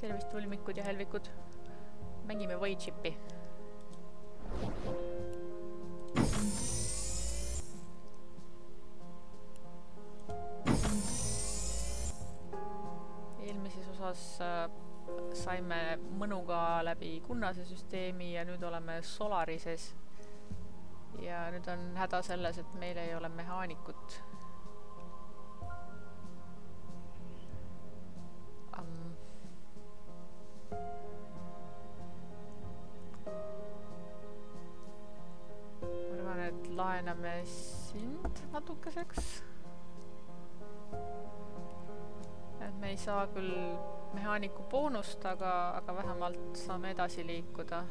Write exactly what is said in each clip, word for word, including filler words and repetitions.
Tervist võlmikud ja helvikud. Mängime Voidship'i. Eelmises osas saime mõnuga läbi Kunnase süsteemi ja nüüd oleme Solarises. Ja nüüd on häda selles, et meil ei ole mehaanikut. Um. Ma arvan, et laename sind natukeseks. Et me ei saa küll mehaaniku boonust, aga, aga vähemalt saame edasi liikuda.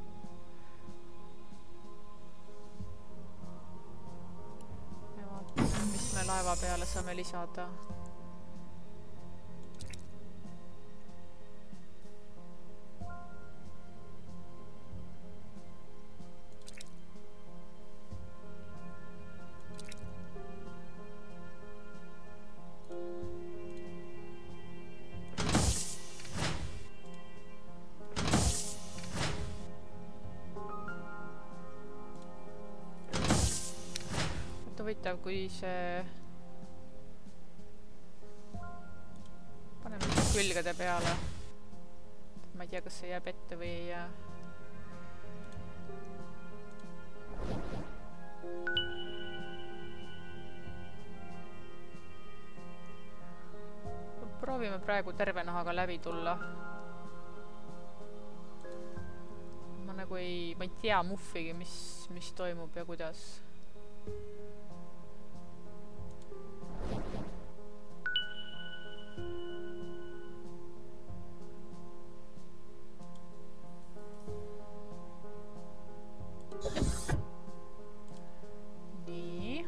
Ja vaatame, mis me laeva peale saame lisada. Huvitav, kui see paneme külgede peale. Ma ei tea, kas see jääb ette või ei jää. Proovime praegu terve nahaga läbi tulla. Ma nagu ei, ma ei tea muffigi, mis, mis toimub ja kuidas. Nii.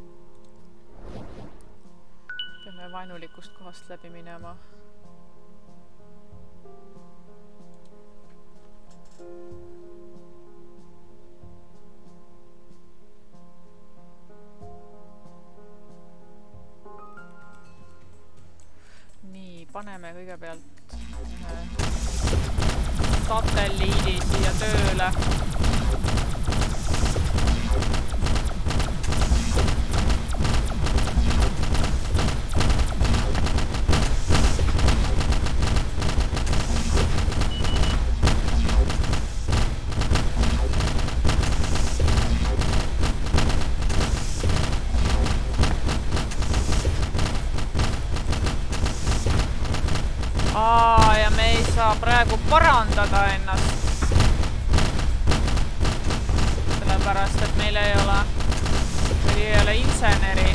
Peame vaenulikust kohast läbi minema. Nii, paneme kõigepealt ühe satelliidi siia tööle. Aa, ja me ei saa praegu parandada ennast. Sellepärast, et meil ei ole, meil ei ole inseneri.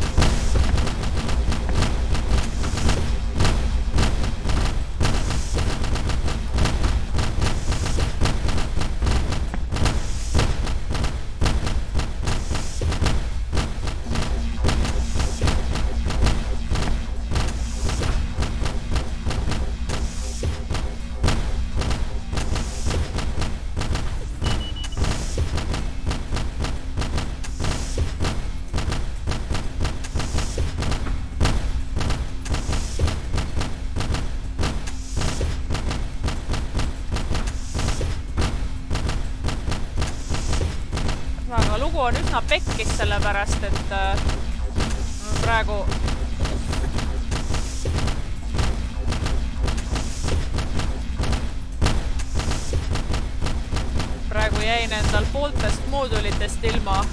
Lugu on üsna pekkis sellepärast, et äh, praegu praegu jäin endal pooltest moodulitest ilma.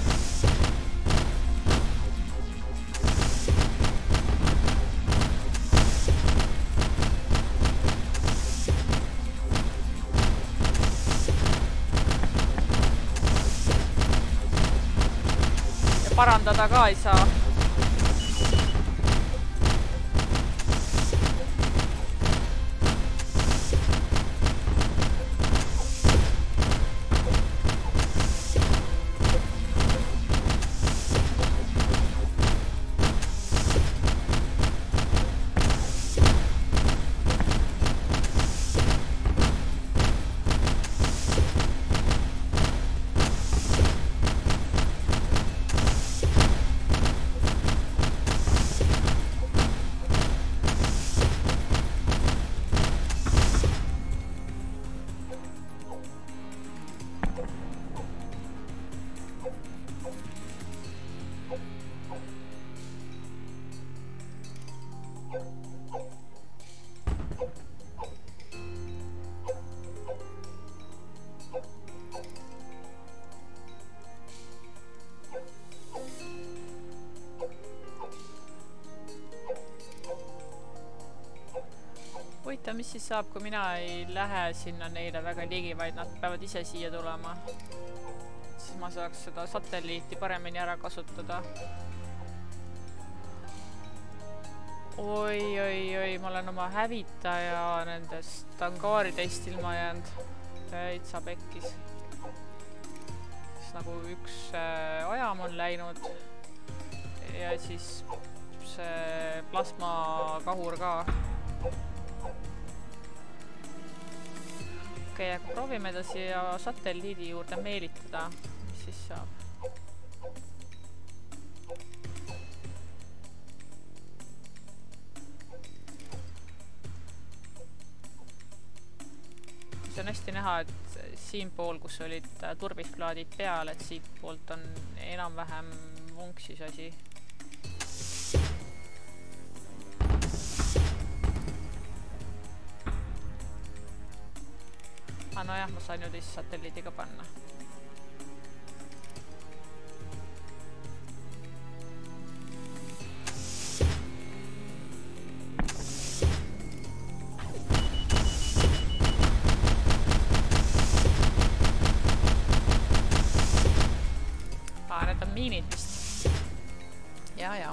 Parandada ka ei saa. huvitav, mis siis saab, kui mina ei lähe sinna neile väga ligi, vaid nad peavad ise siia tulema. Siis ma saaks seda satelliiti paremini ära kasutada. Oi, oi, oi, ma olen oma hävitaja nendest angaaridest ilma jäänud. Täitsa pekkis. Siis nagu üks ajam on läinud ja siis see plasmakahur ka. Okei, aga proovime ta siia satelliidi juurde meelitada, mis siis saab. See on hästi näha, et siin pool, kus olid turbisplaadid peal, et siit poolt on enam-vähem vunksis asi. Ah, no jah, ma sain ju teist satelliidiga panna. Ah, need on miinid vist. Ja, ja.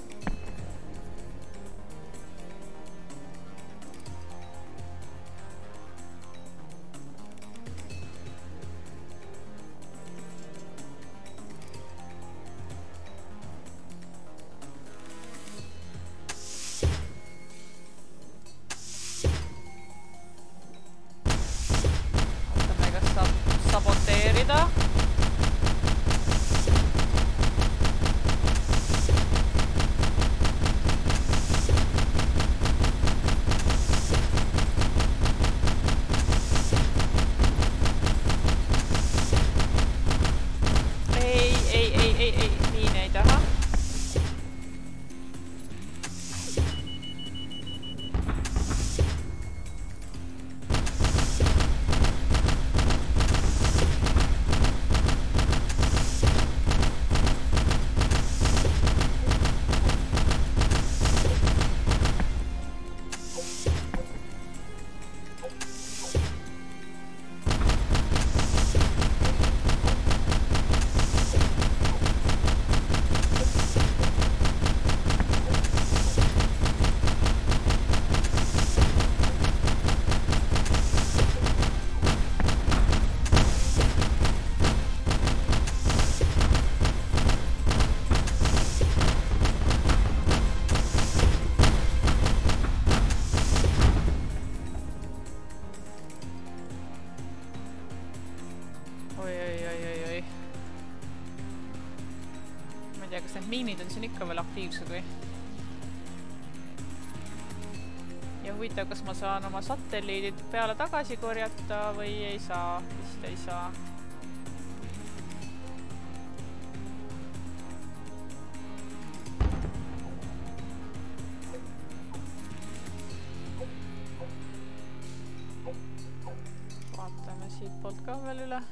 Miinid on siin ikka veel aktiivsed või? Ja huvitav, kas ma saan oma satelliidid peale tagasi korjata või ei saa? Vist ei saa. Vaatame siit poolt ka veel üle.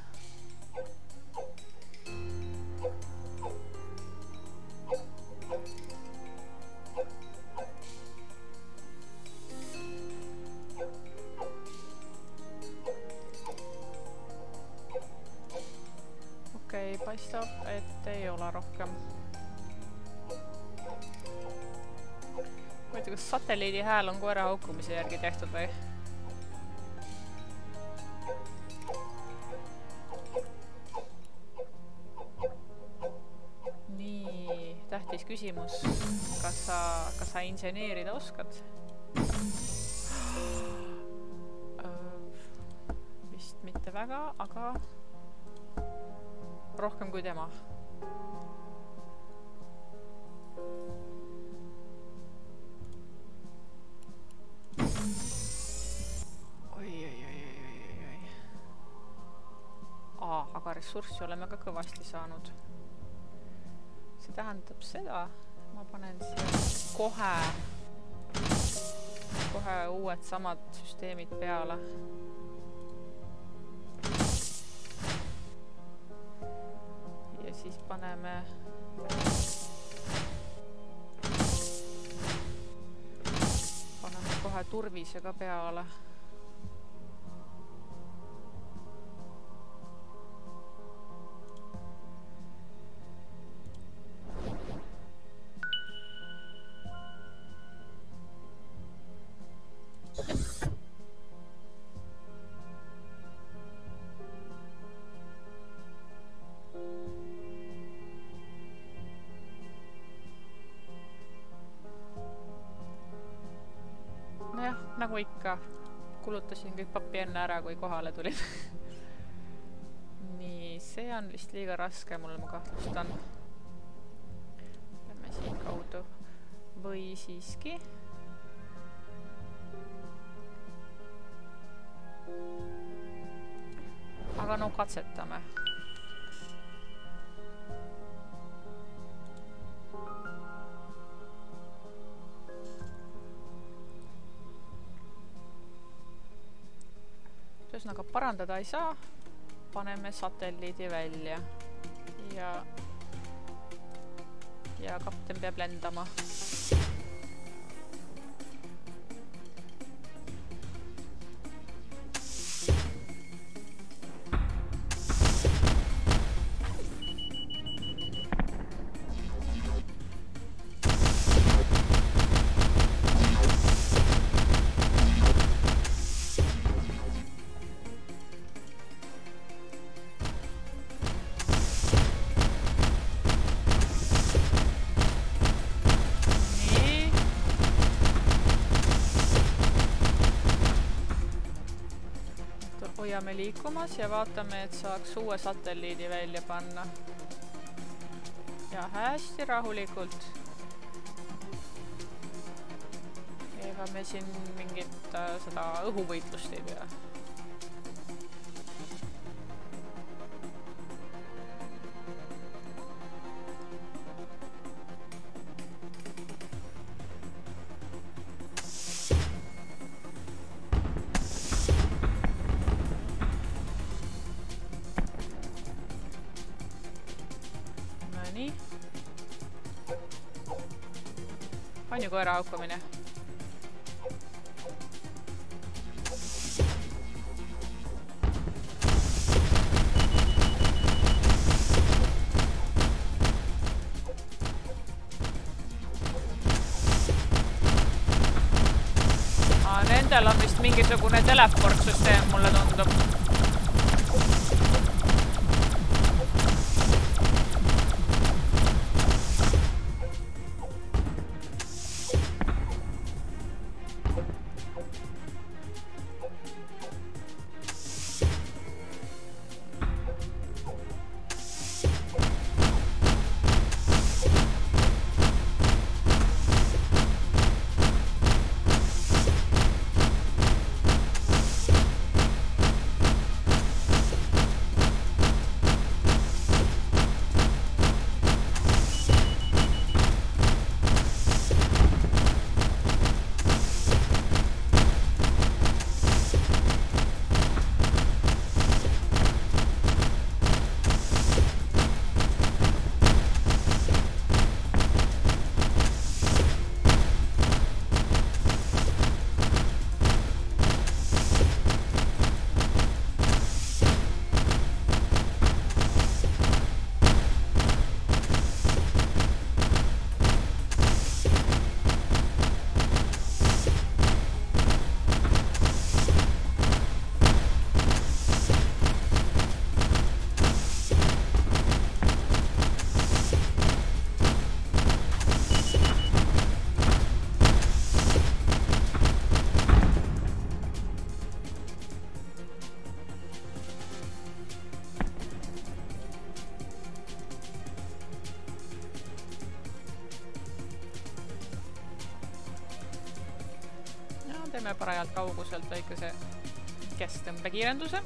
Paistab, et ei ole rohkem. Ma ei tea, kas satelliidi hääl on koera haukumise järgi tehtud või? Nii, tähtis küsimus. Kas sa, kas sa inseneerida oskad? Vist mitte väga, aga rohkem kui tema. Oi, oi, oi, oi, oi, oi. Aa, aga ressurssi oleme ka kõvasti saanud. See tähendab seda, ma panen siia kohe, kohe uued samad süsteemid peale. Siis paneme paneme kohe kohe turvisega peale. Nagu ikka, kulutasin kõik papi enne ära, kui kohale tulin. Nii, see on vist liiga raske, mul ma kahtlustan. Lähme siin kaudu. Või siiski. Aga no katsetame. Ühesõnaga parandada ei saa, paneme satelliidi välja ja, ja kapten peab lendama. Hoiame liikumas ja vaatame, et saaks uue satelliidi välja panna. Ja hästi rahulikult. Ega me siin mingit äh, seda õhuvõitlust ei pea. On ju koera haukamine. Aa, nendel on vist mingisugune teleportsüsteem, mulle tundub. Teeme parajalt kauguselt väikese kesttõmbekiirenduse.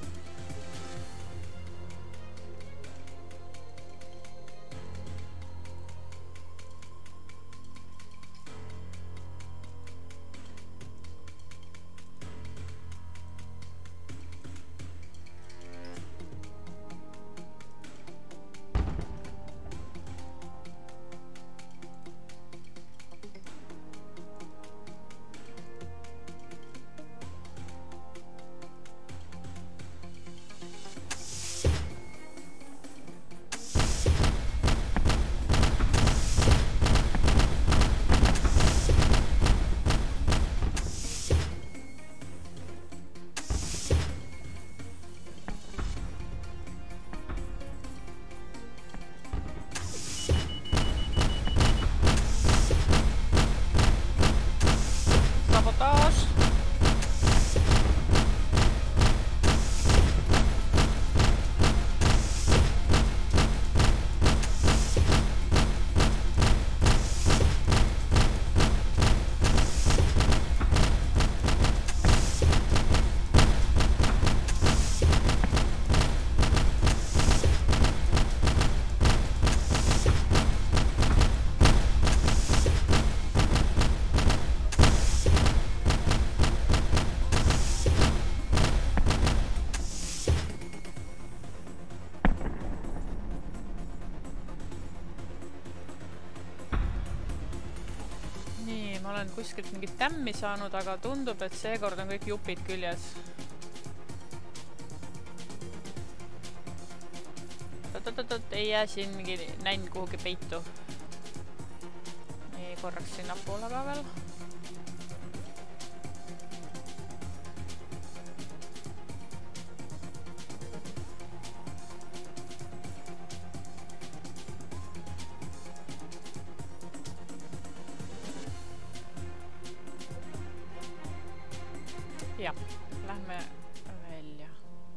lõpus. Olen kuskilt mingit tämmi saanud, aga tundub, et seekord on kõik jupid küljes. Tot-tot-tot, ei jää siin mingi nänn kuhugi peitu. Nii, korraks sinna poole ka veel. Ja, lähme välja.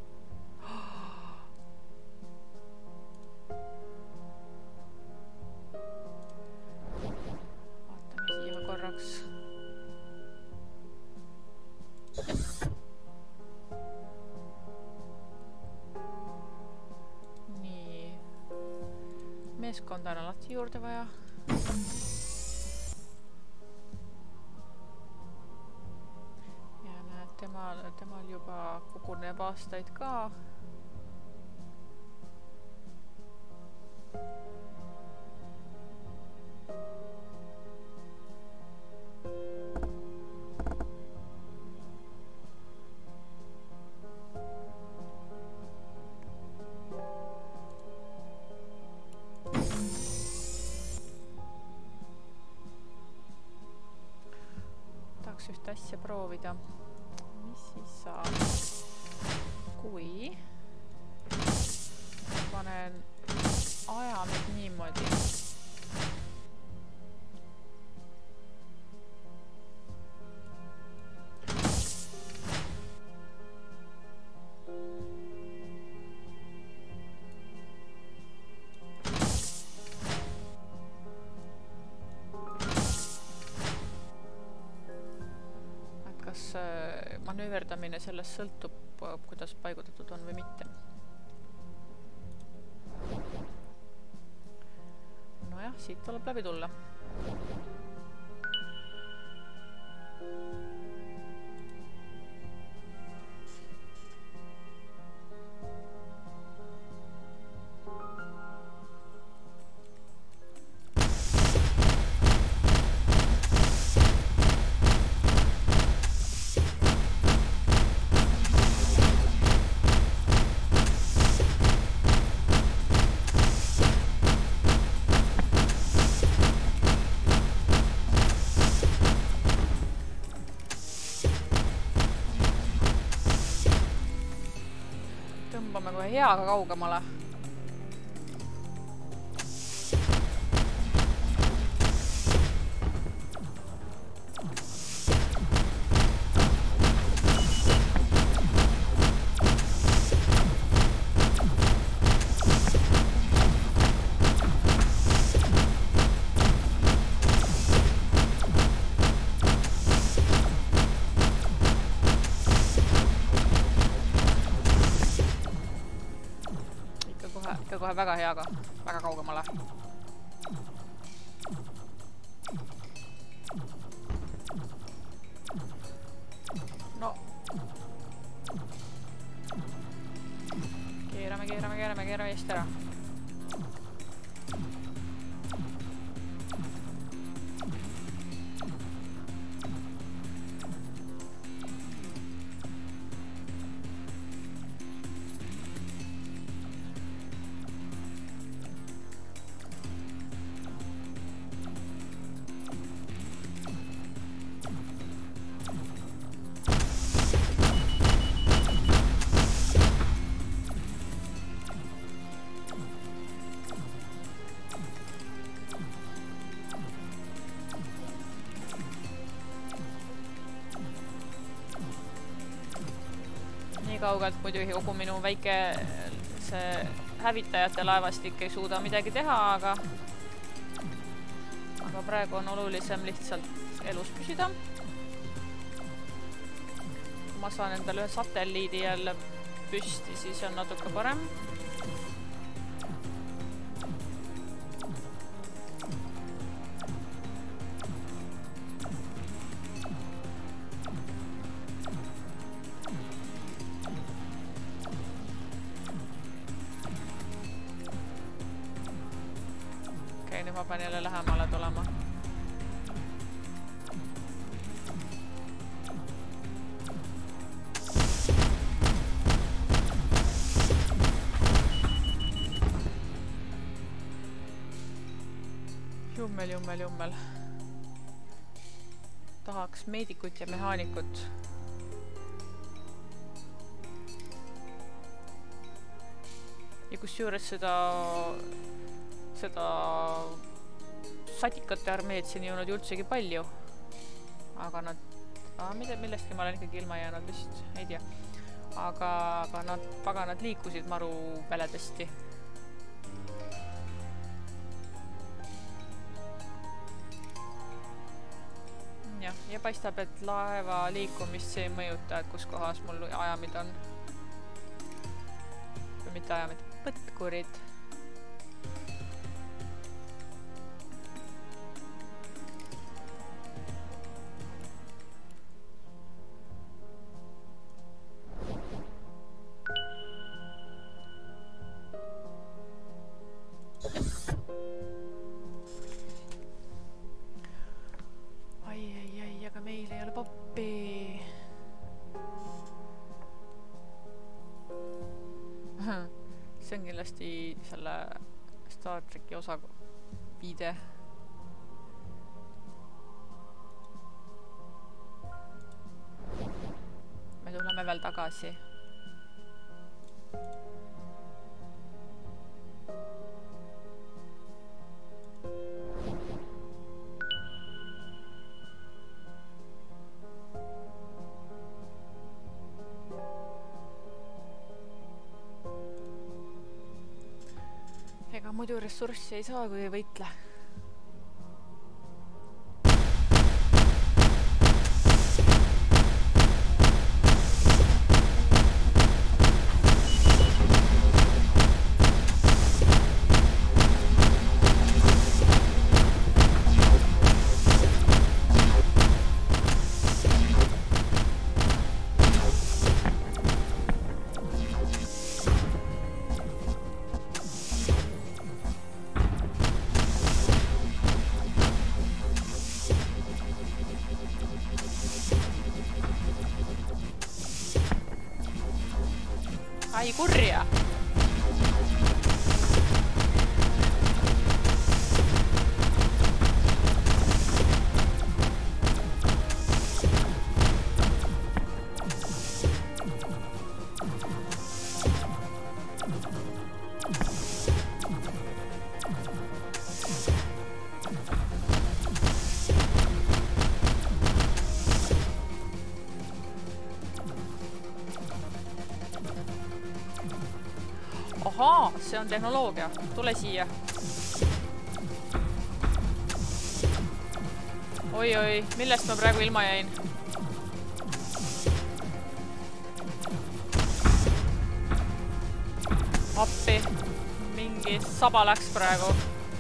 Vaatame siia korraks. Nii. Meeskonda on alati juurde vaja. Temal, temal juba koguneb aastaid ka. Tahaks ühte asja proovida. Mis siis saab? Kui panen aja nüüd niimoodi. Manööverdamine sellest sõltub, kuidas paigutatud on või mitte. Nojah, siit tuleb läbi tulla. Tõmbame kohe heaga kaugemale. Kohe väga heaga, väga kaugemale. No. Keerame, keerame, keerame, keerame eest ära. kaugelt muidugi kogu minu väike see hävitajate laevastik ei suuda midagi teha, aga aga praegu on olulisem lihtsalt elus püsida. Kui ma saan endale ühe satelliidi jälle püsti, siis on natuke parem. Ma pean jälle lähemale tulema. Jummel, jummel, jummel. Tahaks meedikut ja mehaanikut. Ja kus juures seda seda satikate armeed siin ei olnud üldsegi palju. Aga nad... Ah, mida, millestki ma olen ikkagi ilma jäänud vist, ei tea. Aga, aga nad paganad liikusid maru väledesti. Ja, ja paistab, et laeva liikumist see ei mõjuta, et kus kohas mul ajamid on. Või mitte ajamid, põtkurid. See on kindlasti selle Star Treki osa viide. Me tuleme veel tagasi. Ega muidu ressurssi ei saa, kui ei võitle. Ai kurja! Ahaa, see on tehnoloogia. Tule siia. Oi, oi, millest ma praegu ilma jäin? Appi. Mingi saba läks praegu.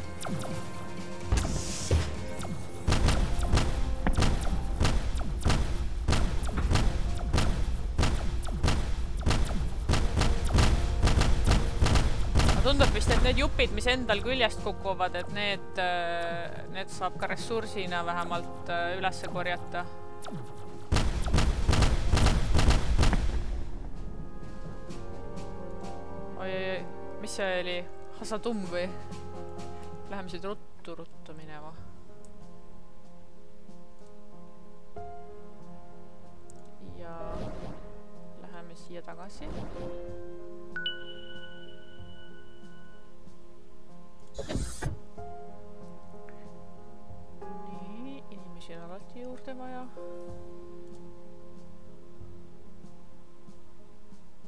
Tundub vist, et need jupid, mis endal küljest kukuvad, et need, need saab ka ressursina vähemalt ülesse korjata. Oi, mis see oli? Hasadum või? Läheme siit ruttu, ruttu minema. Ja läheme siia tagasi. Nii, inimesi on alati juurde vaja.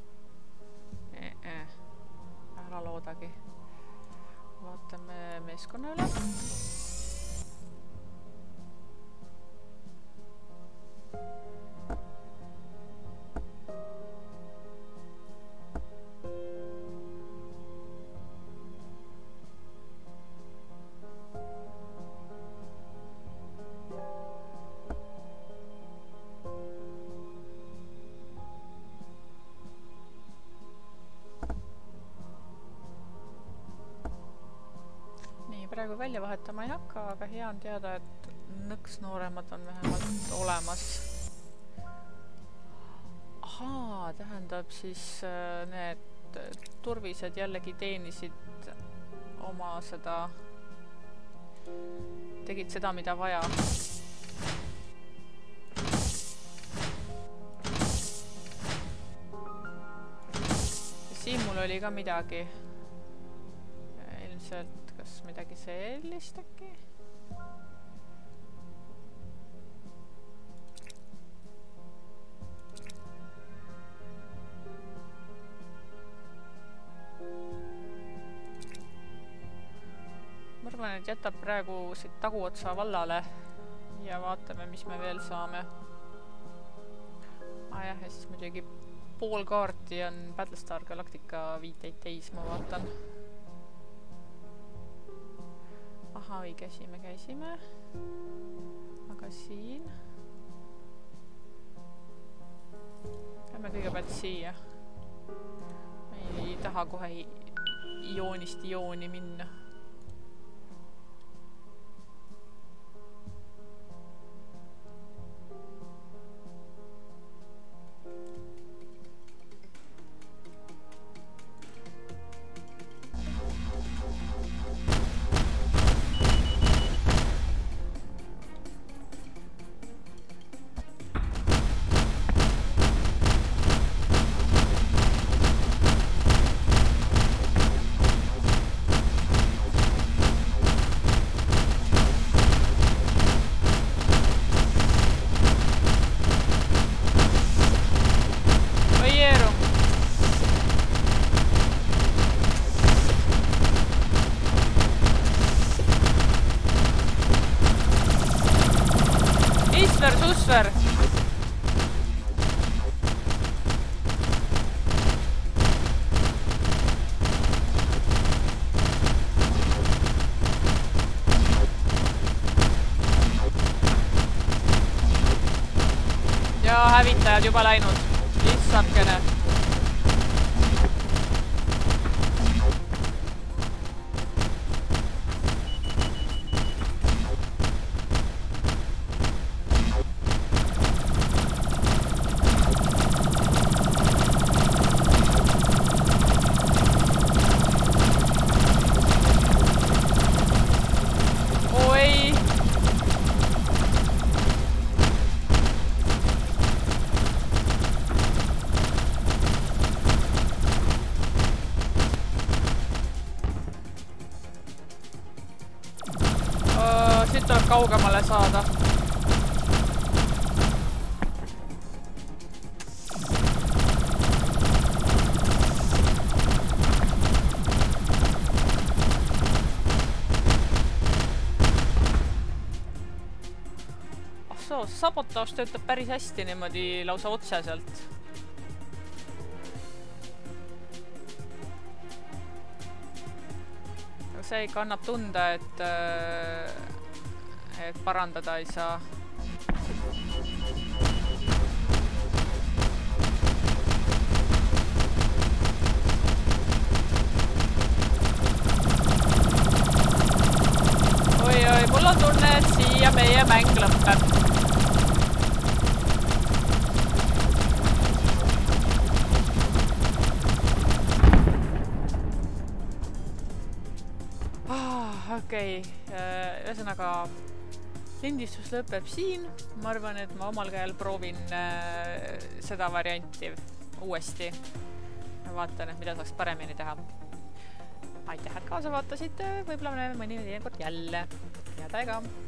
praegu välja vahetama ei hakka, aga hea on teada, et nõks nooremad on vähemalt olemas. Ahaa, tähendab siis need turvised jällegi teenisid oma seda, tegid seda, mida vaja. Siin mul oli ka midagi. Ilmselt, kas midagi sellist äkki? Ma arvan, et jätab praegu siit taguotsa vallale ja vaatame, mis me veel saame. Ah jah, ja siis muidugi pool kaarti on Battlestar Galactica viiteid täis, ma vaatan. Aha, õige, siin me käisime. Aga siin. Lähme kõigepealt siia. Ma ei taha kohe joonist jooni minna. Susver! Ja hävitajad juba läinud. Issakene. Siit tuleb kaugemale saada. Ahsoo, sabotaaž töötab päris hästi niimoodi lausa otseselt. See ikka annab tunda, et, et parandada ei saa. Oi, oi, mul on tunne, et siia meie mäng lõpeb. Okei, ühesõnaga lindistus lõpeb siin. Ma arvan, et ma omal käel proovin seda varianti uuesti. Vaatan, et mida saaks paremini teha. Aitäh, et kaasa vaatasite. Võib-olla näeme mõni teinekord jälle. Head aega!